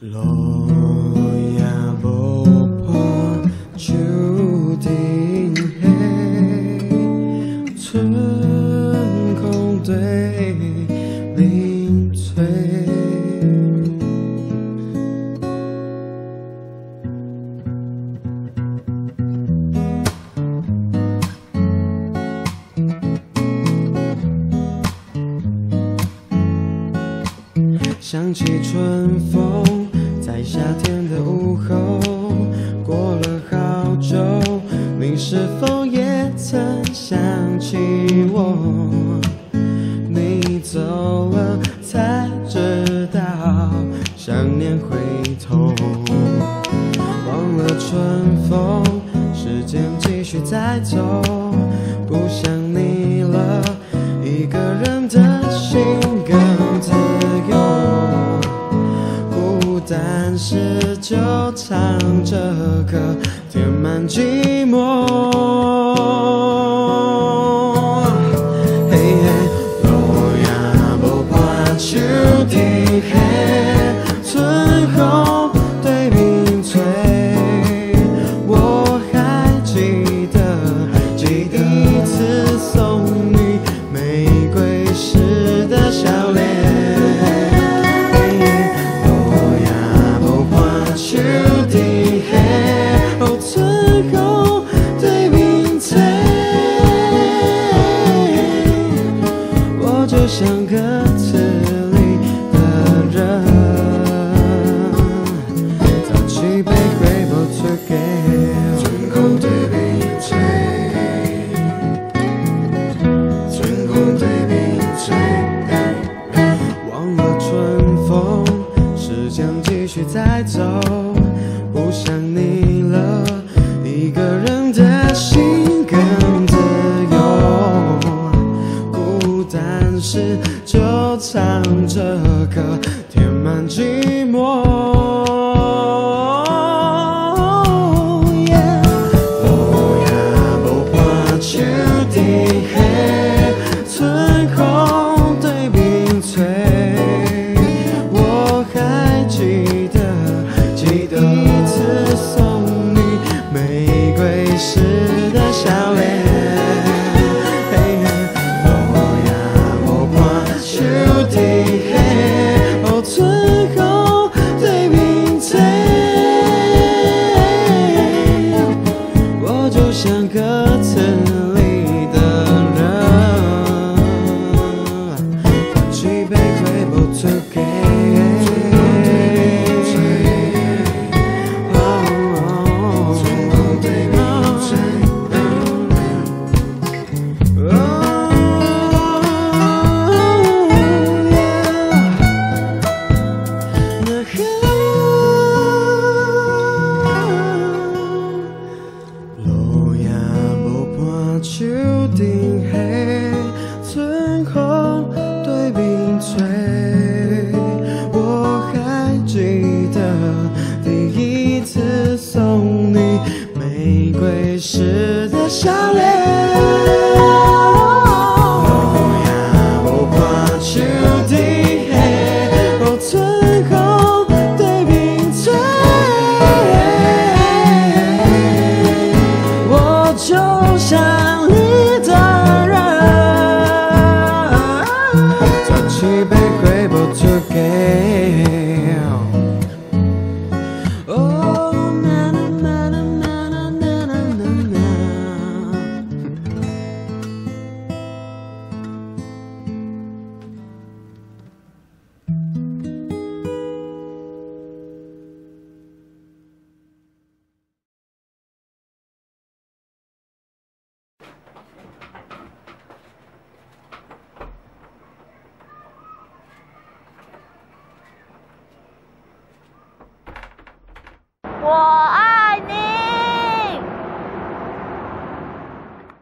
路也无伴，树顶下，春空对面吹。想起春风，在夏天的午后，过了好久，你是否也曾想起我？你走了，才知道想念回头。忘了春风，时间继续在走，不想你了，一个人的心更自由。但是就唱着歌，填满寂寞。嘿嘿，路也无伴，树顶下，春风对面吹。我还记得第一次送你玫瑰时的笑脸。树顶下，哦，春风对面吹，我就像歌词里的人，早起被回眸吹给春风对面吹，春风对面吹，忘了春风，时间继续在走。不想你了，一个人的心更自由。孤单时就唱着歌，填满寂寞。路也无伴，树顶下，春风对面吹。我还记得第一次送你玫瑰时的笑脸。嘿嘿，路也无伴，树顶下，哦，春风对面吹，我就像歌词里的人，放弃被回眸吹给。树顶下，春风对面吹。我还记得第一次送你玫瑰时的笑脸。路也无伴，树顶下，哦，春风对面吹。我就像被回眸吹给。哦，啦啦啦啦啦啦啦啦啦。 哇！